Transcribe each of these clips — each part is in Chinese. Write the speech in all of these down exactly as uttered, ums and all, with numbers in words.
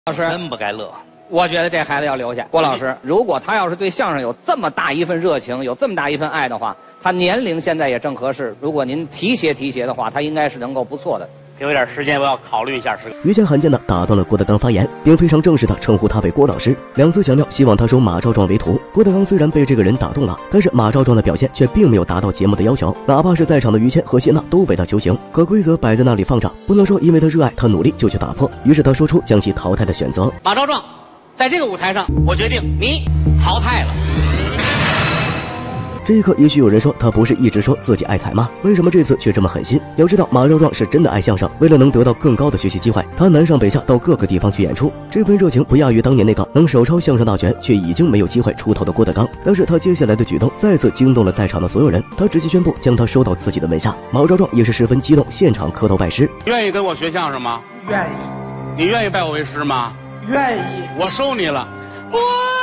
老师真不该乐。 我觉得这孩子要留下。郭老师，如果他要是对相声有这么大一份热情，有这么大一份爱的话，他年龄现在也正合适。如果您提携提携的话，他应该是能够不错的。 给我点时间，我要考虑一下。是于谦罕见的打断了郭德纲发言，并非常正式的称呼他为郭老师，两次强调希望他收马兆壮为徒。郭德纲虽然被这个人打动了，但是马兆壮的表现却并没有达到节目的要求，哪怕是在场的于谦和谢娜都为他求情，可规则摆在那里放着，不能说因为他热爱他努力就去打破。于是他说出将其淘汰的选择。 马兆壮，在这个舞台上，我决定你淘汰了。 这一刻，也许有人说他不是一直说自己爱财吗？为什么这次却这么狠心？要知道，马兆壮是真的爱相声，为了能得到更高的学习机会，他南上北下到各个地方去演出。这份热情不亚于当年那个能手抄相声大全却已经没有机会出头的郭德纲。但是他接下来的举动再次惊动了在场的所有人，他直接宣布将他收到自己的门下。马兆壮也是十分激动，现场磕头拜师。 愿意跟我学相声吗？ 愿意。 你愿意拜我为师吗？ 愿意。 我收你了。 哇！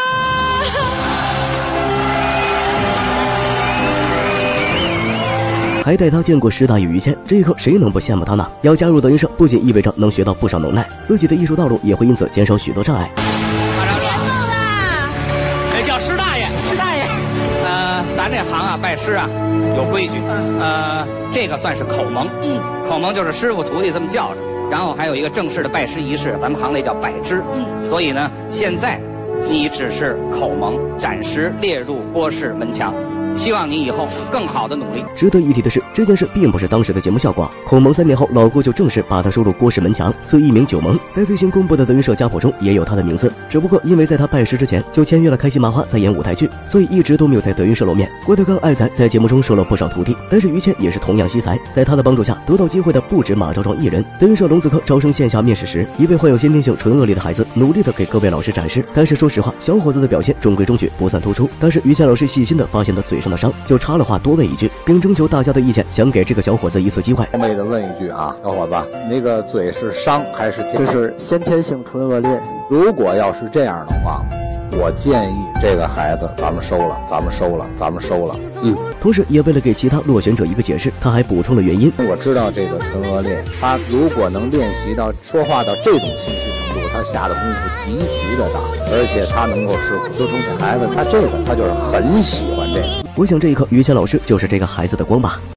还带他见过师大与于谦，这一刻谁能不羡慕他呢？要加入德云社，不仅意味着能学到不少能耐，自己的艺术道路也会因此减少许多障碍。 马兆壮，这叫师大爷， 师大爷，呃，咱这行啊，拜师啊，有规矩，呃，这个算是口蒙，嗯，口蒙就是师傅徒弟这么叫着，然后还有一个正式的拜师仪式，咱们行内叫拜知，嗯，所以呢，现在你只是口蒙，暂时列入郭氏门墙。希望你以后更好的努力。 值得一提的是，这件事并不是当时的节目效果。口蒙三年后，老郭就正式把他收入郭氏门墙，赐艺名九蒙。在最新公布的德云社家谱中也有他的名字，只不过因为在他拜师之前就签约了开心麻花在演舞台剧，所以一直都没有在德云社露面。郭德纲爱财在节目中收了不少徒弟，但是于谦也是同样惜财，在他的帮助下得到机会的不止马兆壮一人。德云社龙子科招生线下面试时，一位患有先天性唇腭裂的孩子努力的给各位老师展示，但是说实话，小伙子的表现中规中矩，不算突出。但是于谦老师细心的发现他嘴上的伤，就插了话多问一句，并征求大家的意见，想给这个小伙子一次机会。 冒昧的问一句啊，小伙子，那个嘴是伤还是天？ 这是先天性唇腭裂。 如果要是这样的话，我建议这个孩子咱们收了，咱们收了，咱们收了。嗯， 同时也为了给其他落选者一个解释，他还补充了原因。 我知道这个唇腭裂，他如果能练习到说话到这种清晰程度，他下的功夫极其的大，而且他能够吃苦。就从这孩子，他这个他就是很喜欢这个。 我想这一刻，于谦老师就是这个孩子的光吧。